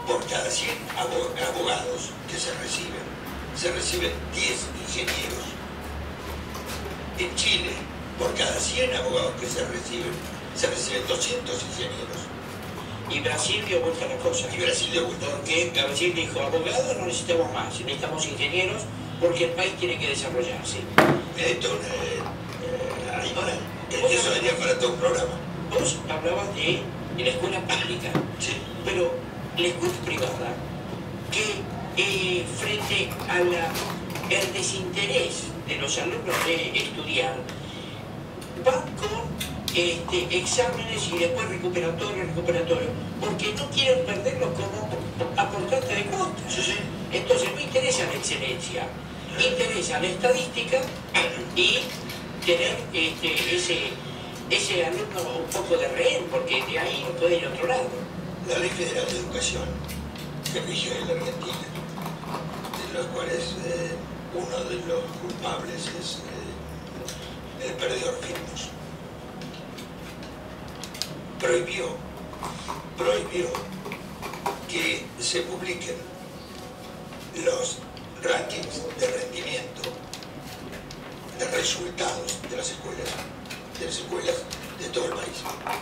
por cada 100 abogados que se reciben 10 ingenieros. En Chile, por cada 100 abogados que se reciben 200 ingenieros. Y Brasil dio vuelta a la cosa. Y Brasil dio vuelta. Porque Brasil dijo, abogados no necesitamos más, necesitamos ingenieros porque el país tiene que desarrollarse. Esto eso daría para todo un programa. Vos hablabas de la escuela pública, sí, pero la escuela privada, que frente al desinterés de los alumnos de estudiar, van con exámenes y después recuperatorio, porque no quieren perderlos como aportante de costas. Sí, sí. Entonces no interesa la excelencia, interesa la estadística y tener ese alumno un poco de rehén, porque de ahí no puede ir a otro lado. La Ley Federal de Educación que rige en la Argentina, de los cuales uno de los culpables es el perdedor Firmus, prohibió que se publiquen los rankings de rendimiento, de resultados de las escuelas de todo el país.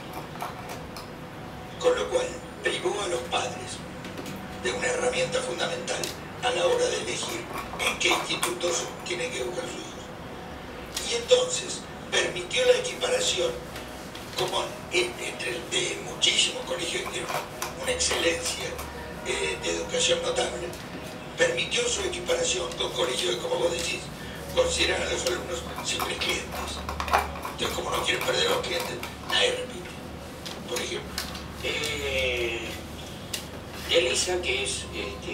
Con lo cual privó a los padres de una herramienta fundamental a la hora de elegir en qué institutos tienen que educar sus hijos. Y entonces permitió la equiparación como entre muchísimos colegios que tienen una excelencia de educación notable, permitió su equiparación con colegios que, como vos decís, consideran a los alumnos simples clientes. Entonces, como no quieren perder a los clientes, nadie repite. Por ejemplo, Elisa, que es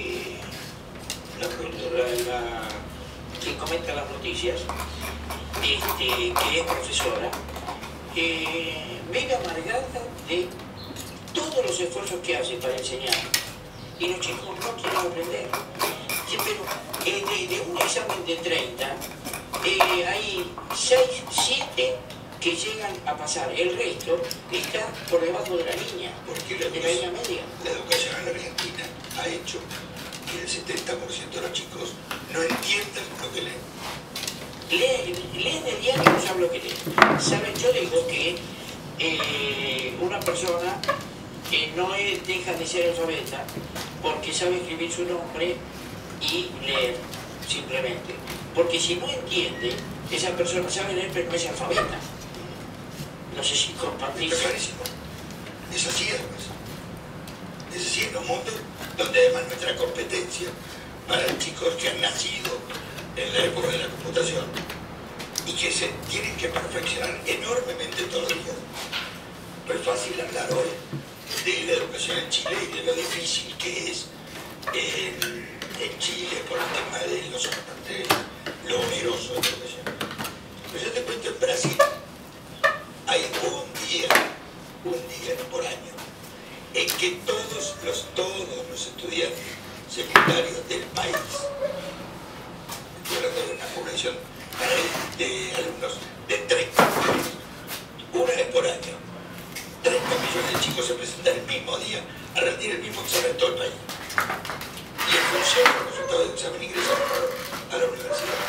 quien comenta las noticias, que es profesora, vive amargada de todos los esfuerzos que hace para enseñar y los chicos no quieren aprender. Sí, pero de un examen de 30 hay 6, 7 que llegan a pasar, el resto está por debajo de la línea, porque de la línea media. La educación en la Argentina ha hecho que el 70% de los chicos no entiendan lo que leen. Leen el diario y no saben lo que leen. ¿Saben? Yo digo que una persona no deja de ser alfabeta porque sabe escribir su nombre y leer, simplemente. Porque si no entiende, esa persona sabe leer pero no es alfabeta. No sé si compartís. Es clarísimo. Es así, además. Es así en un mundo donde además nuestra competencia para chicos que han nacido en la época de la computación y que se tienen que perfeccionar enormemente todos los días. No es fácil hablar hoy de la educación en Chile y de lo difícil que es en Chile por el tema de lo oneroso de la educación. Pero yo te cuento, en Brasil hay un día por año en que todos los estudiantes secundarios del país, estoy hablando de una población de alumnos de 30 millones, una vez por año, 30 millones de chicos se presentan el mismo día a rendir el mismo examen en todo el país. Y en función del resultado del examen ingresan a la universidad.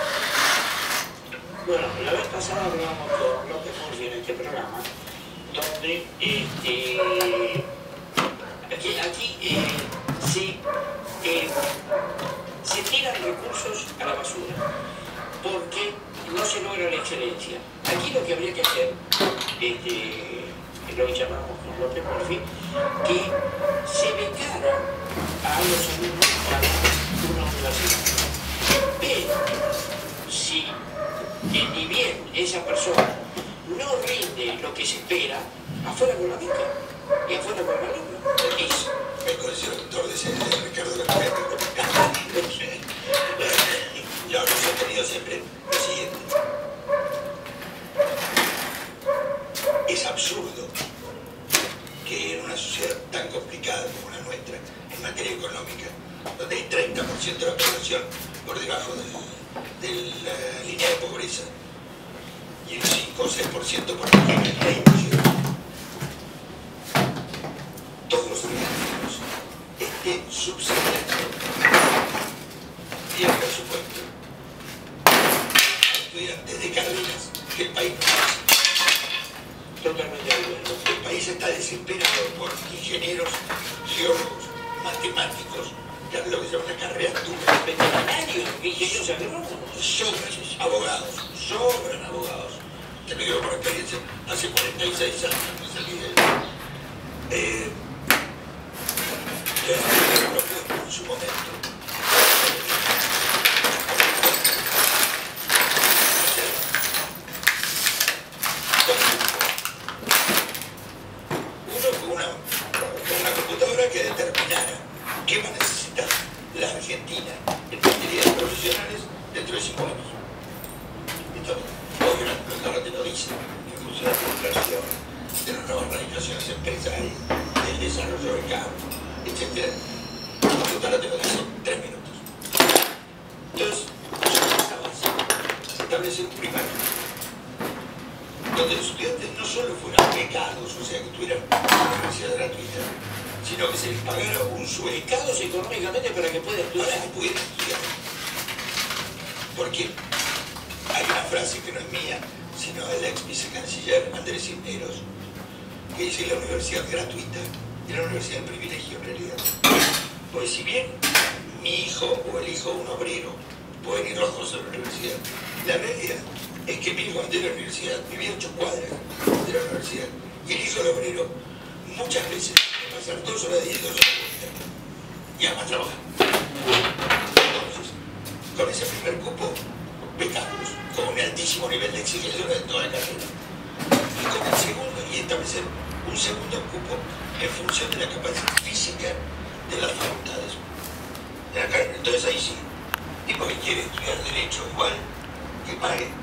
Bueno, la vez pasada hablamos con López Murphy en este programa, donde aquí se tiran recursos a la basura porque no se logra la excelencia. Aquí lo que habría que hacer, lo que llamamos con López Murphy, que se becara a los alumnos para una universidad. Pero si ni bien esa persona no rinde lo que se espera, afuera con la beca y afuera con el alumno. Me considero doctor de Ricardo Lacometa. Yo he sostenido siempre lo siguiente. Es absurdo que en una sociedad tan complicada como la nuestra, en materia económica, donde hay 30% de la población por debajo de la línea de pobreza y el 5 o 6% por debajo de la línea, todos los argentinos subsidiando y el presupuesto a estudiantes de carreras que el país no hace. Totalmente de acuerdo. El país está desesperado por ingenieros, geólogos, matemáticos, que es lo que se llama una carrera dura. Veterinarios, ingenieros agrónomos. Sobran abogados. Te lo digo por experiencia, hace 46 años me salí de en su momento. Uno con una computadora que determinara qué va a necesitar la Argentina en materia de profesionales dentro de 5 años. Obviamente lo dice, en función de la población, de las nuevas radicaciones empresariales, del desarrollo del campo, etc. La computadora te lo dice en 3 minutos. Entonces, sobre esa base, se establece un primario, donde los estudiantes no solo fueran becados, o sea, que tuvieran una universidad gratuita, sino que se les pagara un sueldo. Becados económicamente para que pueda estudiar. Para que pudieran estudiar. Porque hay una frase que no es mía, sino del ex vicecanciller Andrés Cisneros, que dice que la universidad gratuita es la universidad del privilegio en realidad. Pues si bien mi hijo o el hijo de un obrero pueden ir los dos a la universidad, la realidad es que mi hijo antes de la universidad vivía 8 cuadras de la universidad. Y el hijo del obrero muchas veces va a pasar 2 horas de día y 2 horas de vuelta. Y además trabaja. Entonces, con ese primer cupo, becamos con un altísimo nivel de exigencia de toda la carrera. Y con el segundo, y establecer un segundo cupo en función de la capacidad física de las facultades de la carrera. Entonces ahí sí, tipo que quiere estudiar Derecho igual, que pague